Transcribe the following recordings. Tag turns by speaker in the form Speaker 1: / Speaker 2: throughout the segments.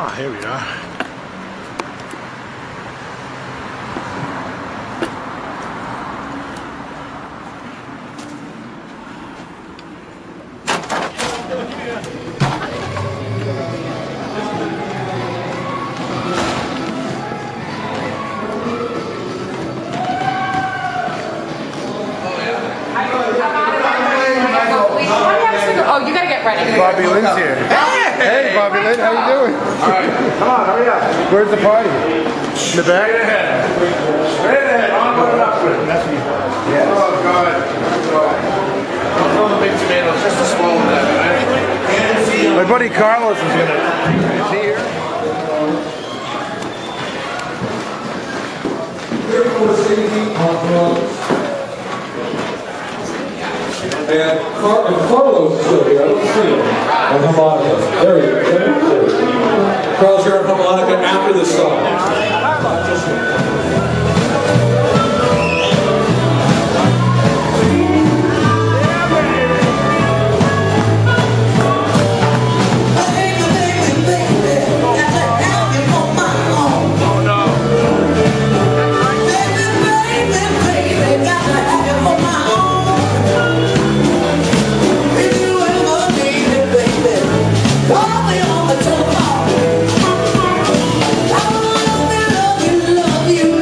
Speaker 1: Ah, here we are.
Speaker 2: Oh, you gotta get ready.
Speaker 1: Bobby Lynn's here. Hey, Bobby Lynn, how you doing?
Speaker 3: All right, come on, hurry up.
Speaker 1: Where's the party? In the back?
Speaker 3: Straight ahead. Straight ahead. On and up with it. That's what you want. Yes. Oh, God. Don't throw the big tomatoes, just to swallow that.
Speaker 1: My buddy Carlos is gonna. Is he here?
Speaker 4: And Carlos is still here. I don't see him. On harmonica. There he is. Carlos, you're on harmonica after this song.
Speaker 5: You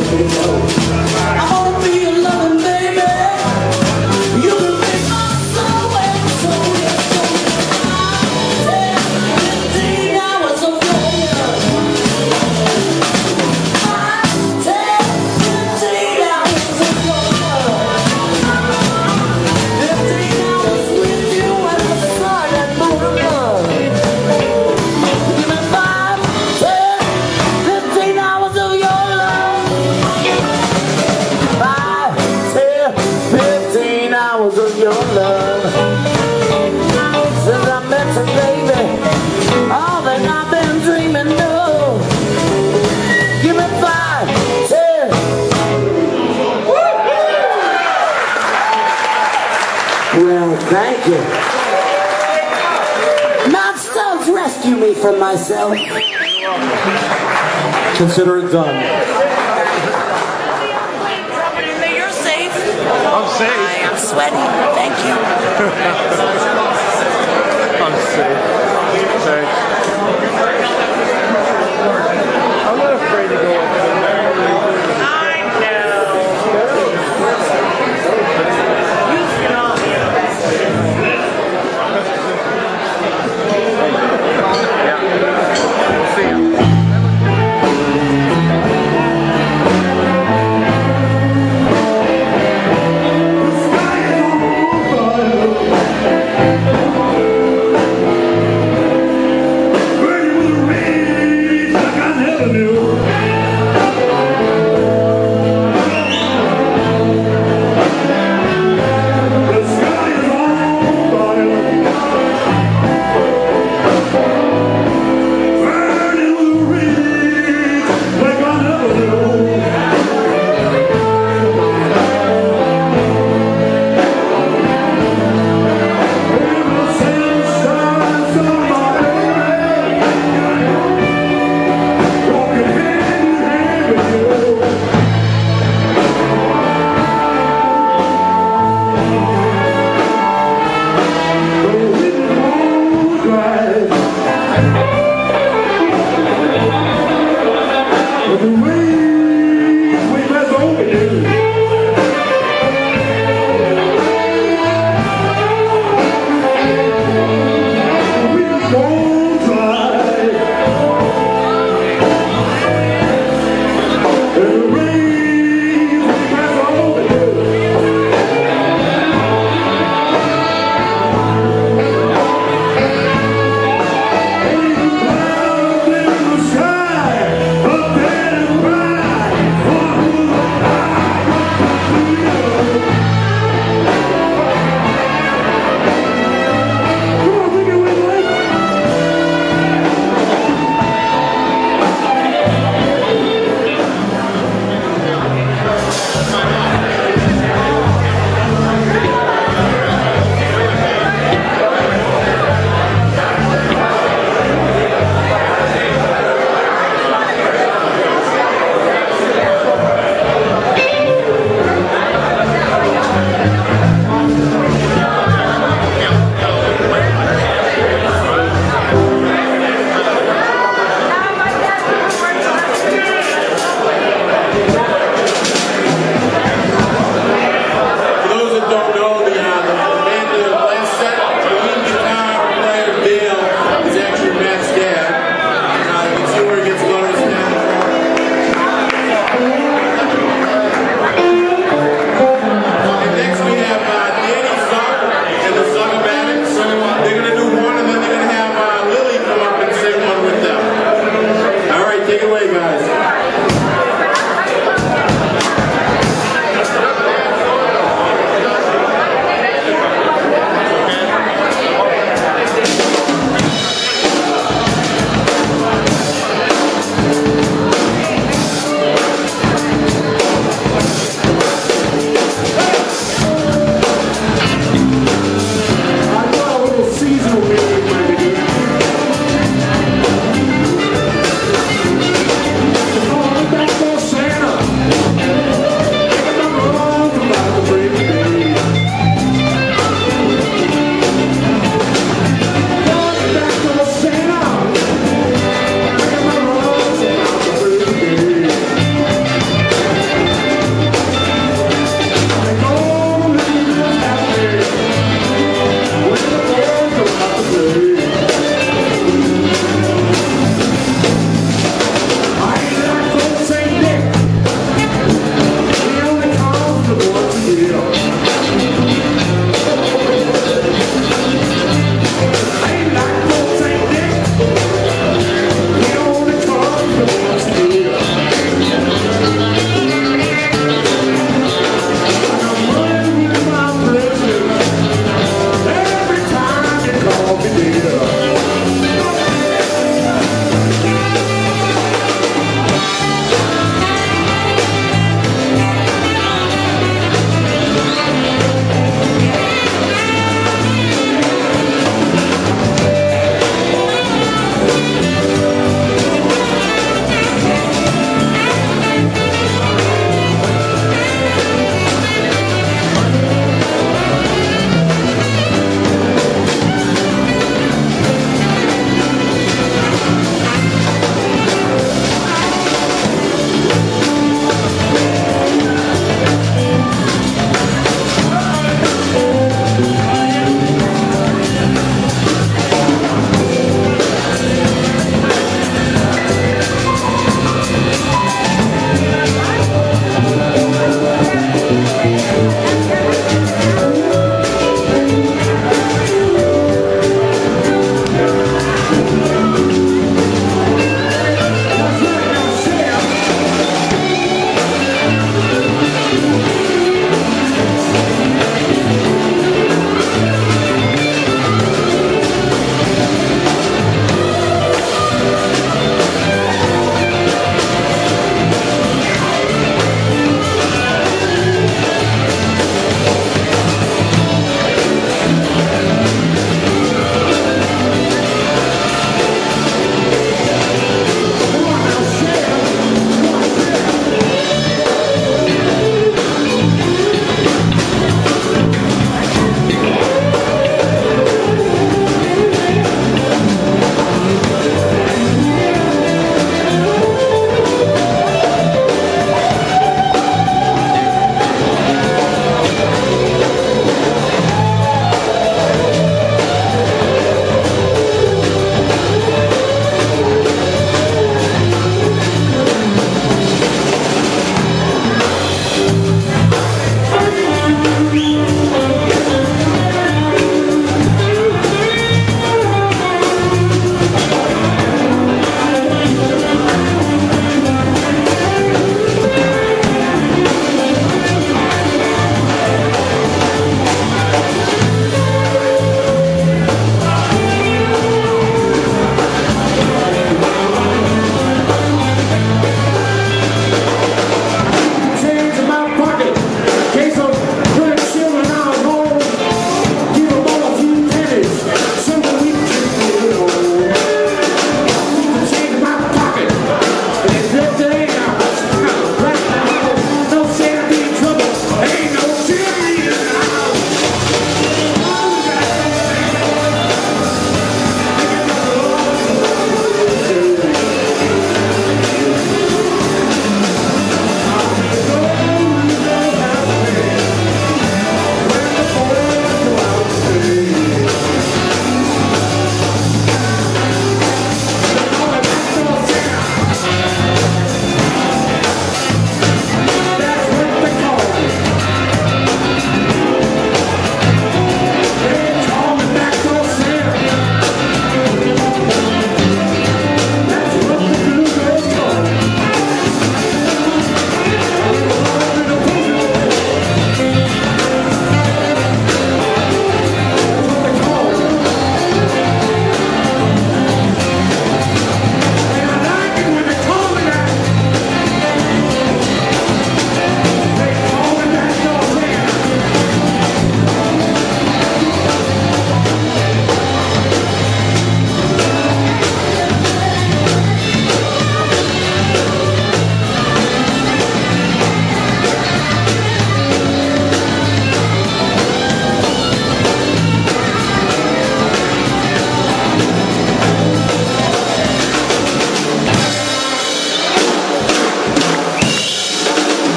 Speaker 5: let me know. I wanna be your loving baby. You can make my soul and soul. 15 hours of your love. 10, 15 hours of your love. 15 hours with you and the sun and moon above. Give me 5, 10, 15 hours of your love. 5, 10, 15 hours of your love. Since I met you, baby, all that I've been dreaming of. Give me 5, 10. Well, thank you. Matt Stubbs, rescue me from myself.
Speaker 1: Consider it done.
Speaker 6: You're safe.
Speaker 1: I'm safe.
Speaker 6: I'm sweaty. Thank you.
Speaker 1: I'm safe. Thanks. I'm not afraid to go up there.
Speaker 6: I know.
Speaker 1: See you.
Speaker 5: The rain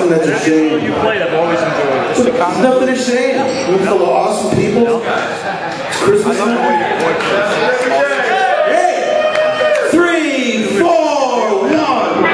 Speaker 7: nothing that's a shame.
Speaker 3: You played, I've always enjoyed it.
Speaker 7: There's nothing to shame. We're full of awesome people. It's Christmas time. Hey! 3, 4, 1.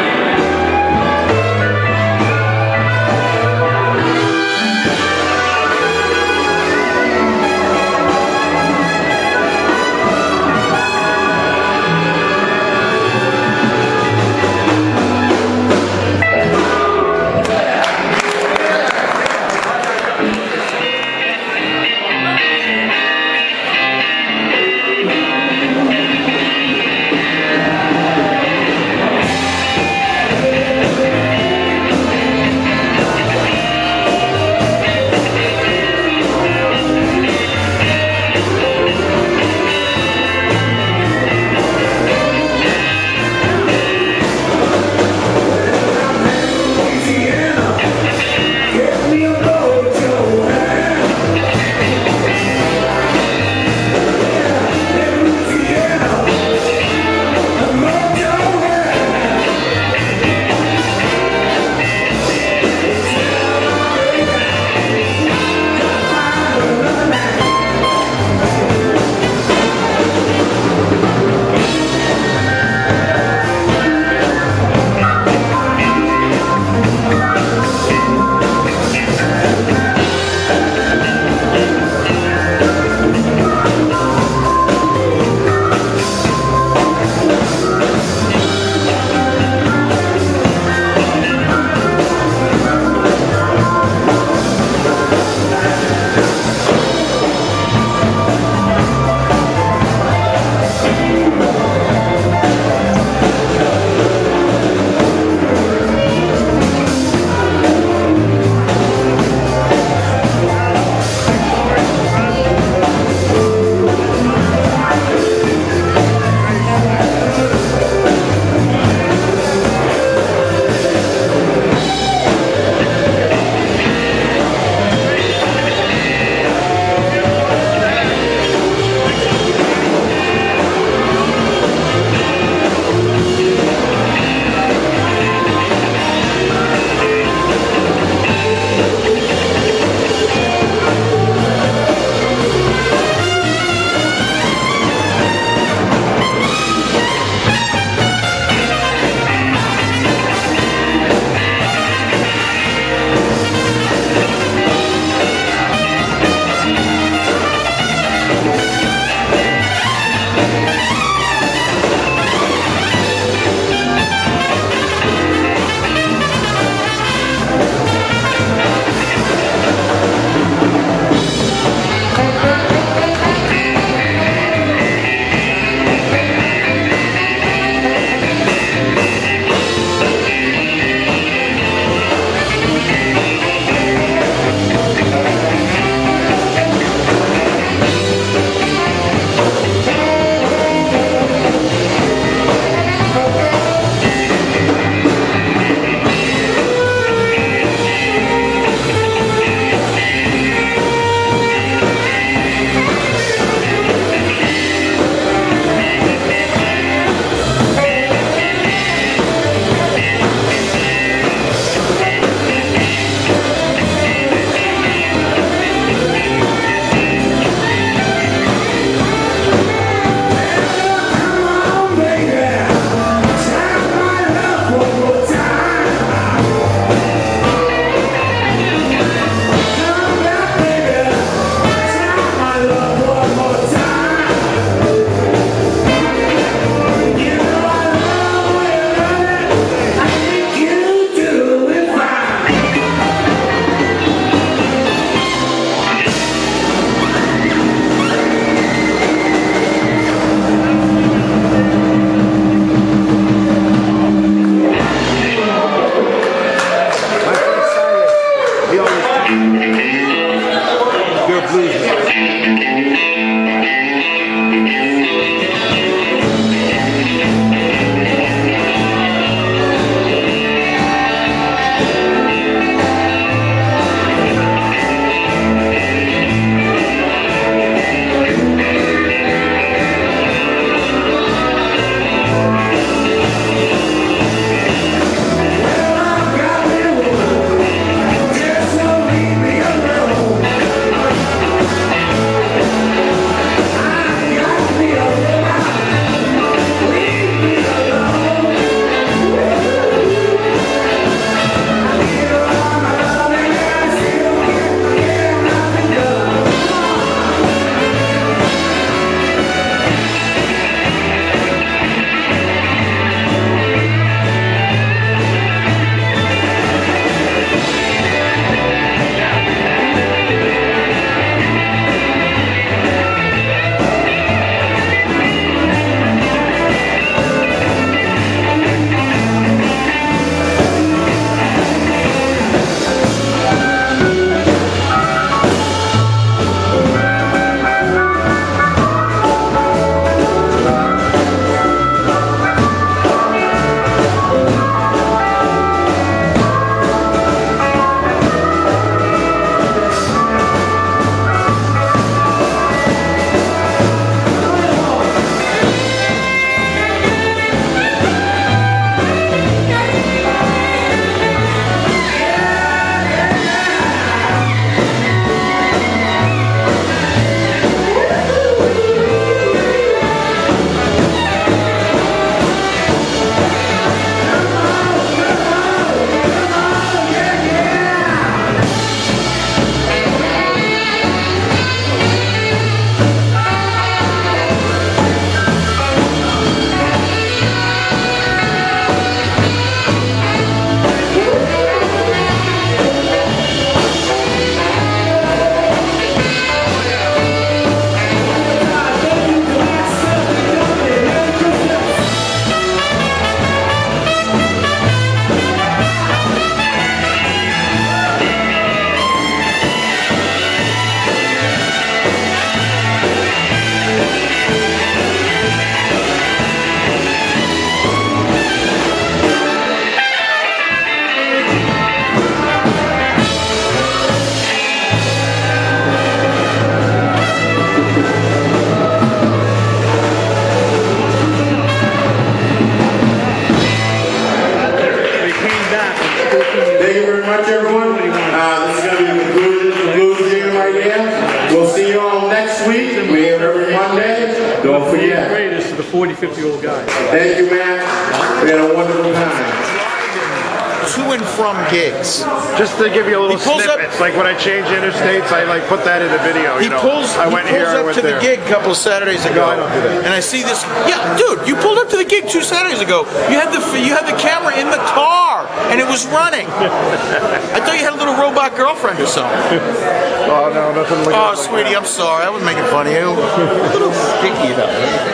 Speaker 3: 40, 50-year-old guy.
Speaker 7: Thank you, man. We had a wonderful time.
Speaker 8: To and from gigs.
Speaker 1: Just to give you a little
Speaker 8: He pulls
Speaker 1: snippets, like when I change interstates, I like put that in the video.
Speaker 8: He pulls up to the gig a couple of Saturdays ago,
Speaker 1: I don't do that.
Speaker 8: and I see this. Yeah, dude, you pulled up to the gig 2 Saturdays ago. You had the camera in the car, and it was running. I thought you had a little robot girlfriend or something.
Speaker 1: Oh no, nothing like that.
Speaker 8: Oh, sweetie, I'm sorry. I was making fun of you. A little sticky about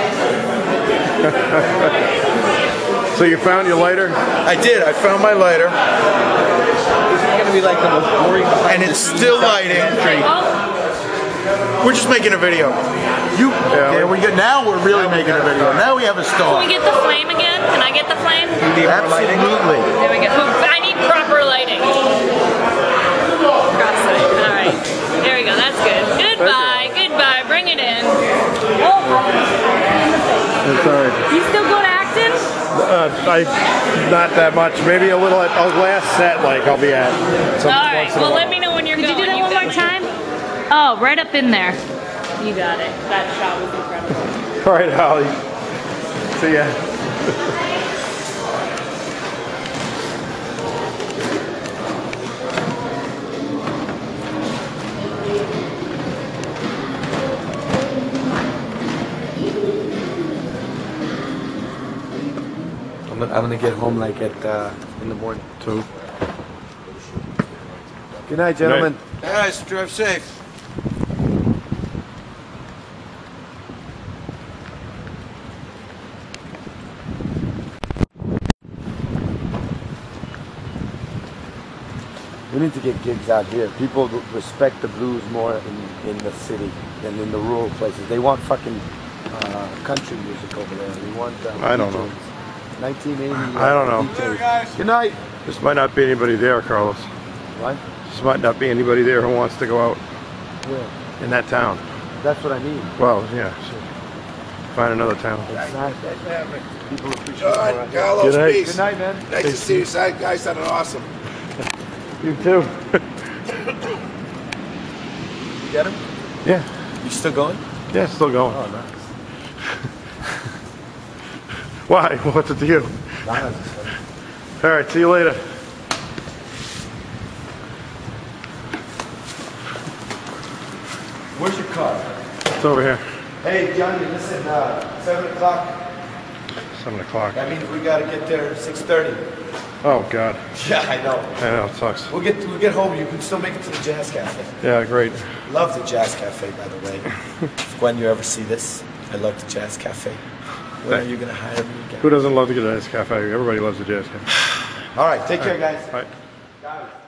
Speaker 8: it.
Speaker 1: So you found your lighter?
Speaker 8: I did. I found my lighter.
Speaker 3: This is going to be like the most boring behind
Speaker 8: And it's still lighting. We're just making a video. Now we're really making a video. Now we have a star.
Speaker 2: Can we get the flame again? Can I get the flame?
Speaker 8: Absolutely.
Speaker 2: There we go. I need proper lighting. Cross light. All right. There we go. That's good. Goodbye. Goodbye. Bring it in. Oh.
Speaker 1: That's all right.
Speaker 2: You still go to Acton?
Speaker 1: Not that much. Maybe a little at a last set, like I'll be at.
Speaker 2: All right. Well, let me know when you're going. Could you do that one more time? Oh, right up in there. You got it. That shot was incredible.
Speaker 1: All right, Holly. See ya.
Speaker 3: I'm gonna get home like at in the morning.
Speaker 1: 2.
Speaker 3: Good night, gentlemen.
Speaker 8: Guys, drive safe.
Speaker 3: We need to get gigs out here. People respect the blues more in the city than in the rural places. They want fucking country music over there. They want.
Speaker 1: I don't know.
Speaker 3: 1980.
Speaker 1: I don't know.
Speaker 3: DJs. Good night.
Speaker 1: Just might not be anybody there, Carlos.
Speaker 3: What?
Speaker 1: Just might not be anybody there who wants to go out
Speaker 3: Where?
Speaker 1: in that town.
Speaker 3: That's what I mean.
Speaker 1: Well, yeah. Find another town.
Speaker 3: Exactly. People appreciate
Speaker 7: God,
Speaker 3: it.
Speaker 7: Carlos,
Speaker 1: Good night.
Speaker 7: peace.
Speaker 3: Good night, man.
Speaker 7: Nice to see you. Guys sounded awesome.
Speaker 1: You too.
Speaker 3: You get him?
Speaker 1: Yeah.
Speaker 3: You still going?
Speaker 1: Yeah, still going.
Speaker 3: Oh, nice.
Speaker 1: Why? What's it to you? All right, see you later.
Speaker 3: Where's your car?
Speaker 1: It's over here.
Speaker 3: Hey, Johnny, listen, 7 o'clock.
Speaker 1: 7 o'clock.
Speaker 3: That means we gotta get there at 6:30.
Speaker 1: Oh, God.
Speaker 3: Yeah, I know.
Speaker 1: I know, it sucks.
Speaker 3: We'll get home. You can still make it to the Jazz Cafe.
Speaker 1: Yeah, great.
Speaker 3: Love the Jazz Cafe, by the way. When you ever see this, I love the Jazz Cafe. When are you gonna hire me again?
Speaker 1: Who doesn't love the Jazz Cafe? Everybody loves the Jazz Cafe.
Speaker 3: All right, take care, guys.
Speaker 1: Bye.
Speaker 3: Got it.